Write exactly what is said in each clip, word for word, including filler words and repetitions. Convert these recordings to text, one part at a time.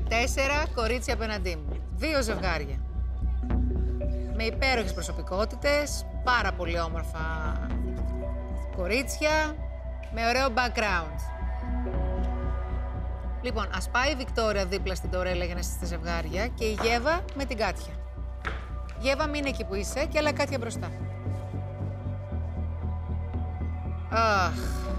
τέσσερα κορίτσια απέναντί μου. Δύο ζευγάρια. Με υπέροχες προσωπικότητες, πάρα πολύ όμορφα κορίτσια, με ωραίο background. Λοιπόν, ας πάει η Βικτόρια δίπλα στην Ντορέλα για να είστε ζευγάρια και η Γέβα με την Κάτια. Γέβα, μείνε εκεί που είσαι και έλα Κάτια μπροστά. Αχ.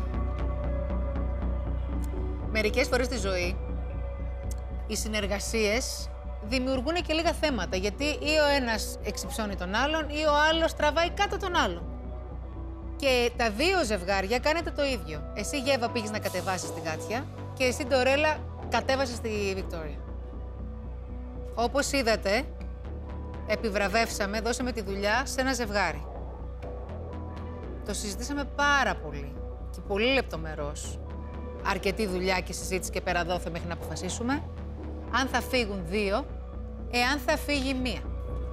Μερικές φορές στη ζωή, οι συνεργασίες δημιουργούν και λίγα θέματα, γιατί ή ο ένας εξυψώνει τον άλλον ή ο άλλος τραβάει κάτω τον άλλον. Και τα δύο ζευγάρια κάνετε το ίδιο. Εσύ, Γέβα, πήγες να κατεβάσεις την Κάτια και εσύ, Ντορέλα, κατέβασες τη Βικτόρια. Όπως είδατε, επιβραβεύσαμε, δώσαμε τη δουλειά σε ένα ζευγάρι. Το συζητήσαμε πάρα πολύ και πολύ λεπτομερώς. Αρκετή δουλειά και συζήτηση και πέρα δόθε μέχρι να αποφασίσουμε αν θα φύγουν δύο, εάν θα φύγει μία.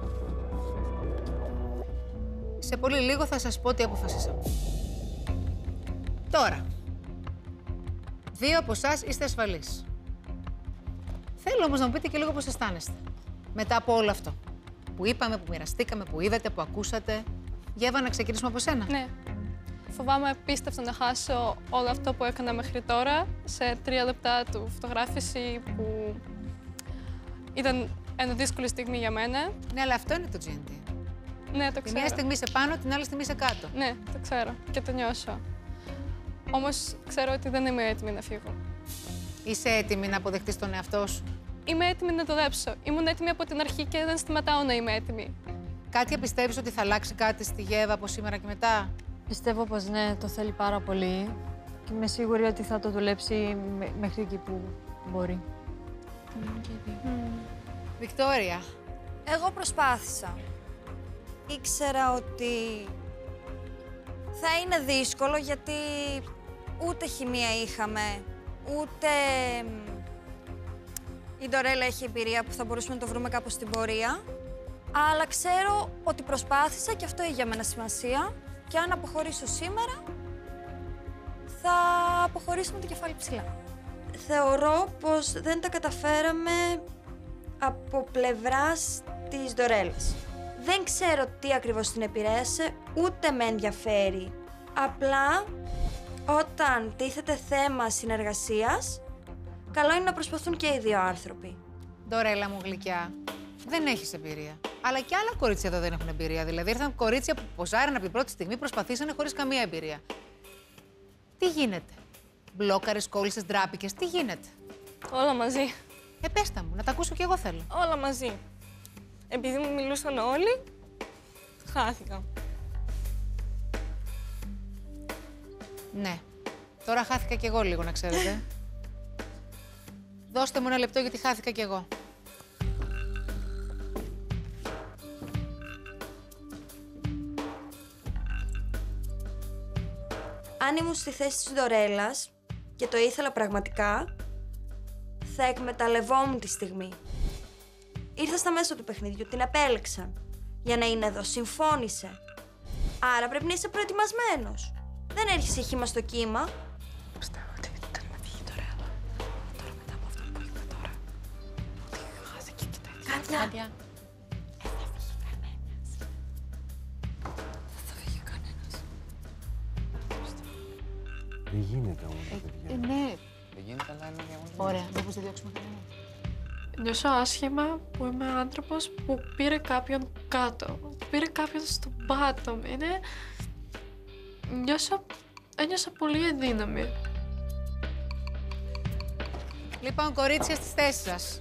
Σε πολύ λίγο θα σας πω τι αποφασίσαμε. Τώρα, δύο από εσάς είστε ασφαλείς. Θέλω όμως να μου πείτε και λίγο πώς αισθάνεστε μετά από όλο αυτό που είπαμε, που μοιραστήκαμε, που είδατε, που ακούσατε. Γέβα, να ξεκινήσουμε από σένα. Ναι. Φοβάμαι απίστευτα να χάσω όλο αυτό που έκανα μέχρι τώρα σε τρία λεπτά του φωτογράφηση που ήταν ένα δύσκολη στιγμή για μένα. Ναι, αλλά αυτό είναι το τζι εν τι. Ναι, το Τη ξέρω. μία στιγμή σε πάνω, την άλλη στιγμή σε κάτω. Ναι, το ξέρω και το νιώσω. Όμως ξέρω ότι δεν είμαι έτοιμη να φύγω. Είσαι έτοιμη να αποδεχτείς τον εαυτό σου? Είμαι έτοιμη να δουλέψω. Ήμουν έτοιμη από την αρχή και δεν σταματάω να είμαι έτοιμη. Κάτια, πιστεύεις ότι θα αλλάξει κάτι στη Γέβα από σήμερα και μετά? Πιστεύω πως ναι, το θέλει πάρα πολύ και είμαι σίγουρη ότι θα το δουλέψει μέχρι εκεί που μπορεί. Mm. Βικτόρια. Εγώ προσπάθησα. Ήξερα ότι θα είναι δύσκολο γιατί ούτε χημεία είχαμε, ούτε η Ντορέλα έχει εμπειρία που θα μπορούσαμε να το βρούμε κάπως στην πορεία. Αλλά ξέρω ότι προσπάθησα και αυτό έχει για μένα σημασία. Και αν αποχωρήσω σήμερα, θα αποχωρήσω με το κεφάλι ψηλά. Θεωρώ πως δεν τα καταφέραμε από πλευράς της Ντορέλας. Δεν ξέρω τι ακριβώς την επηρέασε, ούτε με ενδιαφέρει. Απλά, όταν τίθεται θέμα συνεργασίας, καλό είναι να προσπαθούν και οι δύο άνθρωποι. Ντορέλα μου γλυκιά, δεν έχεις εμπειρία. Αλλά και άλλα κορίτσια εδώ δεν έχουν εμπειρία. Δηλαδή, ήρθαν κορίτσια που ποζάραν από την πρώτη στιγμή, προσπαθήσανε χωρίς καμία εμπειρία. Τι γίνεται? Μπλόκαρες, κόλλησες, ντράπηκες, τι γίνεται? Όλα μαζί. Ε, πες τα μου, να τα ακούσω κι εγώ θέλω. Όλα μαζί. Επειδή μου μιλούσαν όλοι, χάθηκα. Ναι. Τώρα χάθηκα κι εγώ λίγο, να ξέρετε. Δώστε μου ένα λεπτό, γιατί χάθηκα κι εγώ. Αν ήμουν στη θέση της Ντορέλας και το ήθελα πραγματικά, θα εκμεταλλευόμουν τη στιγμή. Ήρθα στα μέσα του παιχνιδιού, την απέλεξαν για να είναι εδώ, συμφώνησε. Άρα πρέπει να είσαι προετοιμασμένος. Δεν έρχεσαι χύμα στο κύμα. Πιστεύω ότι ήταν να φύγει η Ντορέλα. Τώρα μετά από αυτό που είπα τώρα, ότι χάθηκε και τα ίδια. Κάτια. Κάτια. Δεν θα φύγει κανένας. Δεν θα φύγει κανένας. Δεν γίνεται όμως, παιδιά. Ε, ναι. Δεν γίνεται, αλλά είναι διαγωνισμό. Ωραία, μήπως δεν διώξουμε κανέναν. Νιώσω άσχημα που είμαι άνθρωπος που πήρε κάποιον κάτω. Πήρε κάποιον στο bottom. Είναι... Νιώσα... Ένιωσα πολύ αδύναμη. Λοιπόν, κορίτσια, στις θέσεις σας.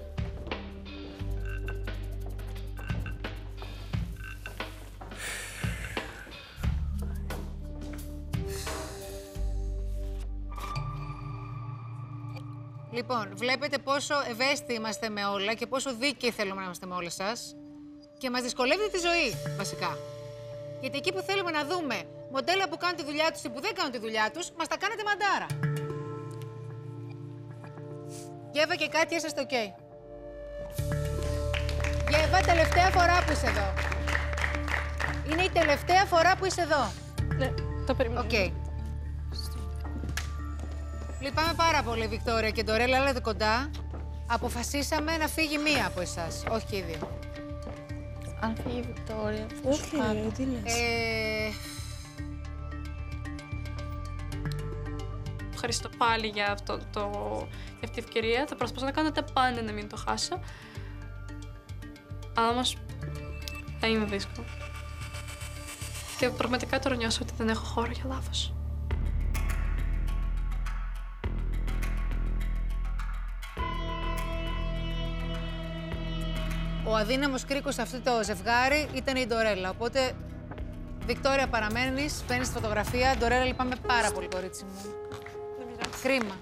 Λοιπόν, βλέπετε πόσο ευαίσθητοι είμαστε με όλα και πόσο δίκαιοι θέλουμε να είμαστε με όλες σας. Και μας δυσκολεύει τη ζωή, βασικά. Γιατί εκεί που θέλουμε να δούμε μοντέλα που κάνουν τη δουλειά τους ή που δεν κάνουν τη δουλειά τους, μας τα κάνετε μαντάρα. Γέβα και Κάτια, είσαστε οκ? Okay. Γέβα, τελευταία φορά που είσαι εδώ. Είναι η τελευταία φορά που είσαι εδώ. Ναι, το περιμένω. Οκ. Okay. Λυπάμαι πάρα πολύ, Βικτόρια και Ντορέλα, αλλά κοντά. Αποφασίσαμε να φύγει μία από εσάς, όχι και οι δύο. Αν φύγει η Βικτόρια, θα σου Όχι, κάνω. ρε, τι λες. Ε, Ευχαριστώ πάλι για, αυτό το, για αυτή την ευκαιρία. Θα προσπαθήσω να κάνω τα πάντα να μην το χάσω. Αλλά όμως θα είναι δύσκολο. Και πραγματικά τώρα νιώσω ότι δεν έχω χώρο για λάθος. ο αδύναμος κρίκος σε αυτό το ζευγάρι ήταν η Ντορέλα. Οπότε, Βικτόρια, παραμένεις, παίρνεις τη φωτογραφία. Ντορέλα, λυπάμαι πάρα πολύ, κορίτσι μου. Κρίμα.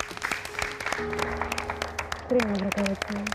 Κρίμα, βρε κορίτσι μου.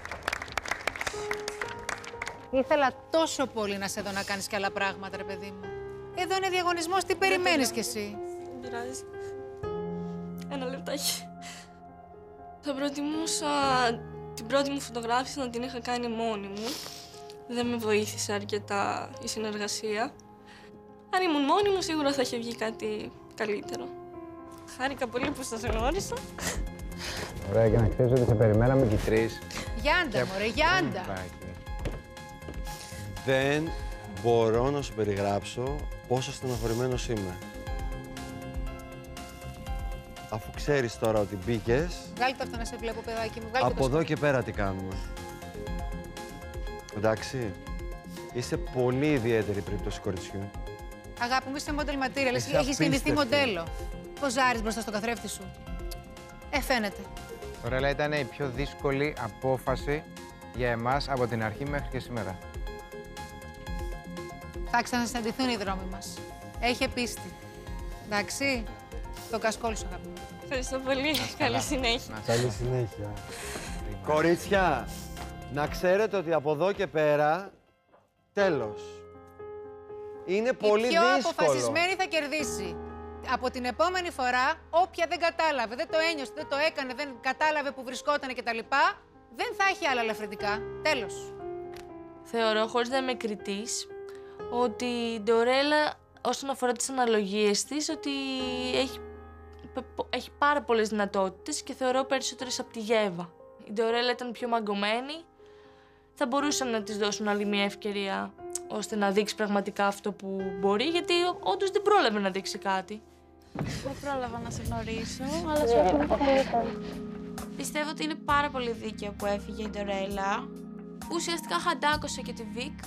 Ήθελα τόσο πολύ να σε δω να κάνεις και άλλα πράγματα, ρε παιδί μου. Εδώ είναι διαγωνισμός, τι περιμένεις κι εσύ. Δεν πειράζει. Ένα λεπτάκι. Θα προτιμούσα την πρώτη μου φωτογράφηση να την είχα κάνει μόνη μου. Δεν με βοήθησε αρκετά η συνεργασία. Αν ήμουν μόνη μου, σίγουρα θα είχε βγει κάτι καλύτερο. Χάρηκα πολύ που σας γνώρισα. Ωραία, και να ξέρεις ότι σε περιμέναμε και οι τρεις. Γιάντα, μωρέ, Γιάντα. Δεν μπορώ να σου περιγράψω πόσο στενοχωρημένος είμαι. Αφού ξέρεις τώρα ότι μπήκες, Βγάλτε αυτό να σε βλέπω, παιδάκι μου. Βγάλτε από το εδώ και πέρα τι κάνουμε. Εντάξει, είσαι πολύ ιδιαίτερη περίπτωση κοριτσιού. Αγάπη μου, είσαι model material. Είσαι Έχεις γεννηθεί απίστευτη. μοντέλο. Ποζάρεις μπροστά στον καθρέφτη σου. Ε, φαίνεται. Ντορέλα, ήταν η πιο δύσκολη απόφαση για εμάς από την αρχή μέχρι και σήμερα. Θα ξανασυναντηθούν οι δρόμοι μας. Έχει πίστη. Εντάξει. Το κασκόλ σου, αγάπη μου. Ευχαριστώ πολύ. Καλή συνέχεια. Καλή συνέχεια. Κορίτσια, να ξέρετε ότι από εδώ και πέρα, τέλος. Είναι πολύ Η πιο δύσκολο. αποφασισμένη θα κερδίσει. Από την επόμενη φορά, όποια δεν κατάλαβε, δεν το ένιωσε, δεν το έκανε, δεν κατάλαβε που βρισκόταν κτλ., δεν θα έχει άλλα ελαφρυντικά. Τέλος. Θεωρώ, χωρίς να είμαι κριτής, ότι η Ντορέλα, όσον αφορά τις αναλογίες της, ότι έχει, έχει πάρα πολλές δυνατότητες και θεωρώ περισσότερες από τη Γέβα. Η Ντορέλα ήταν πιο μαγκωμένη, θα μπορούσαν να της δώσουν άλλη μια ευκαιρία ώστε να δείξει πραγματικά αυτό που μπορεί, γιατί όντως δεν πρόλαβε να δείξει κάτι. Δεν πρόλαβα να σε γνωρίσω, αλλά σου ευχαριστώ πολύ. Πιστεύω ότι είναι πάρα πολύ δίκαιο που έφυγε η Ντορέλα. Ουσιαστικά χαντάκωσε και τη Βικ.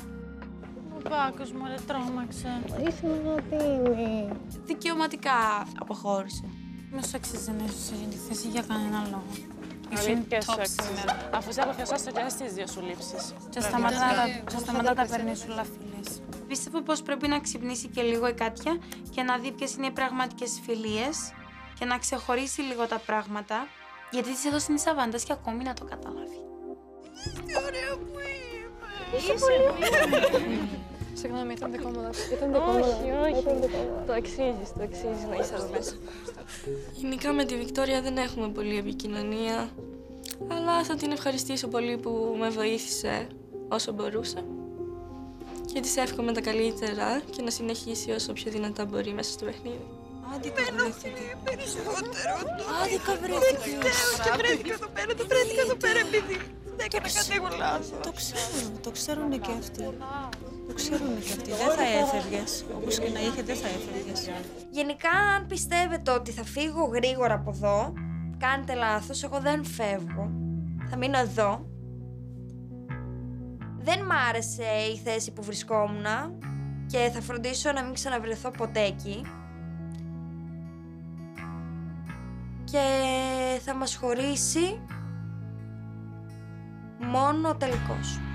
Ο Πάκος μου, ρε, τρόμαξε. Είσαι αγαπημένη. Δικαιωματικά αποχώρησε. Δεν σου αξίζει να είσαι σε αυτή τη θέση για κανένα λόγο. Αλήθεια σου αξίζει. Αφού σε αποφασίσα και στις δύο σου λήψεις. Και σταματά τα περνήσουλα, φίλες. Πιστεύω πως πρέπει να ξυπνήσει και λίγο η Κάτια και να δει ποιες είναι οι πραγματικές φιλίες και να ξεχωρίσει λίγο τα πράγματα, γιατί της έδωσε η Σαβάντας και ακόμη να το καταλάβει. Τι ωραία που είμαι. Είσαι πολύ. Συγγνώμη, ήταν δικό μου λάθος. Ήταν δικό μου. Όχι, όχι. Το αξίζεις, το αξίζεις να είσαι εδώ μέσα. Γενικά με τη Βικτόρια δεν έχουμε πολύ επικοινωνία, αλλά θα την ευχαριστήσω πολύ που με βοήθησε όσο μπορούσε. Και της εύχομαι τα καλύτερα και να συνεχίσει όσο πιο δυνατά μπορεί μέσα στο παιχνίδι. Άδικα βρέθηκε. Περισσότερο. Άδικα βρέθηκε. Και βρέθηκα εδώ πέρα, το βρέθηκα εδώ πέρα επειδή δεν έκανα κάτι εγώ λάθος. Το ξέρω, το ξέρουνε και αυτοί. Το ξέρουνε και αυτοί. Δεν θα έφευγες. Όπως και να είχε, δεν θα έφευγες. Γενικά, αν πιστεύετε ότι θα φύγω γρήγορα από εδώ, κάνετε λάθος, εγώ δεν φεύγω. Θα μείνω εδώ. Δεν μ' άρεσε η θέση που βρισκόμουν και θα φροντίσω να μην ξαναβρεθώ ποτέ εκεί. Και θα μας χωρίσει μόνο ο τελικός.